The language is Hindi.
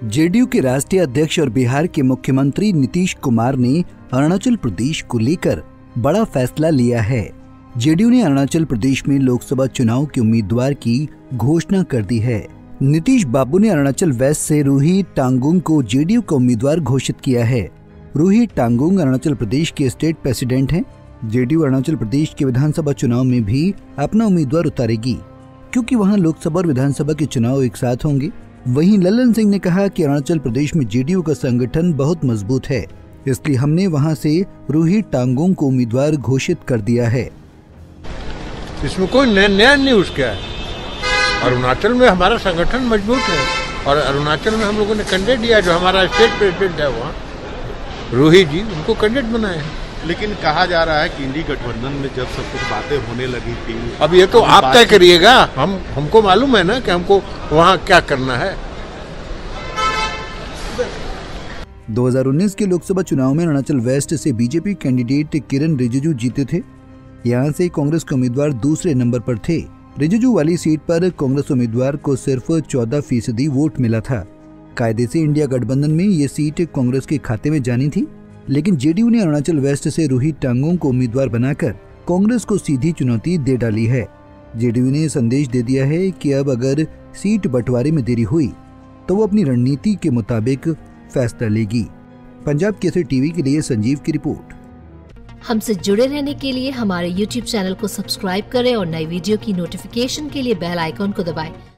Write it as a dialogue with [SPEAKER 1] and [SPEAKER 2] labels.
[SPEAKER 1] जेडीयू के राष्ट्रीय अध्यक्ष और बिहार के मुख्यमंत्री नीतीश कुमार ने अरुणाचल प्रदेश को लेकर बड़ा फैसला लिया है। जेडीयू ने अरुणाचल प्रदेश में लोकसभा चुनाव के उम्मीदवार की घोषणा कर दी है। नीतीश बाबू ने अरुणाचल वेस्ट से रूही टांगुंग को जेडीयू का उम्मीदवार घोषित किया है। रूही टांगुंग अरुणाचल प्रदेश के स्टेट प्रेसिडेंट हैं। जेडीयू अरुणाचल प्रदेश के विधानसभा चुनाव में भी अपना उम्मीदवार उतारेगी, क्योंकि वहां लोकसभा और विधानसभा के चुनाव एक साथ होंगे। वहीं लल्लन सिंह ने कहा कि अरुणाचल प्रदेश में जेडीयू का संगठन बहुत मजबूत है, इसलिए हमने वहां से रूही टांगुंग को उम्मीदवार घोषित कर दिया है।
[SPEAKER 2] इसमें कोई नया न्यूज क्या है। अरुणाचल में हमारा संगठन मजबूत है और अरुणाचल में हम लोगों ने कैंडिडेट दिया, जो हमारा स्टेट प्रेसिडेंट है वहाँ रूही जी, उनको कैंडिडेट बनाए हैं।
[SPEAKER 3] लेकिन कहा जा रहा है कि इंडी गठबंधन में जब सब कुछ बातें होने लगी थी,
[SPEAKER 2] अब ये तो आप तय करिएगा। हमको मालूम है ना कि हमको वहाँ क्या करना है।
[SPEAKER 1] 2019 के लोकसभा चुनाव में अरुणाचल वेस्ट से बीजेपी कैंडिडेट किरण रिजिजू जीते थे। यहाँ से कांग्रेस के उम्मीदवार दूसरे नंबर पर थे। रिजिजू वाली सीट पर कांग्रेस उम्मीदवार को सिर्फ 14% वोट मिला था। कायदे से इंडिया गठबंधन में ये सीट कांग्रेस के खाते में जानी थी, लेकिन जेडीयू ने अरुणाचल वेस्ट से रूही टांगुंग को उम्मीदवार बनाकर कांग्रेस को सीधी चुनौती दे डाली है। जेडीयू ने संदेश दे दिया है कि अब अगर सीट बंटवारे में देरी हुई तो वो अपनी रणनीति के मुताबिक फैसला लेगी। पंजाब केसरी टीवी के लिए संजीव की रिपोर्ट।
[SPEAKER 4] हमसे जुड़े रहने के लिए हमारे YouTube चैनल को सब्सक्राइब करें और नई वीडियो की नोटिफिकेशन के लिए बेल आइकॉन को दबाएं।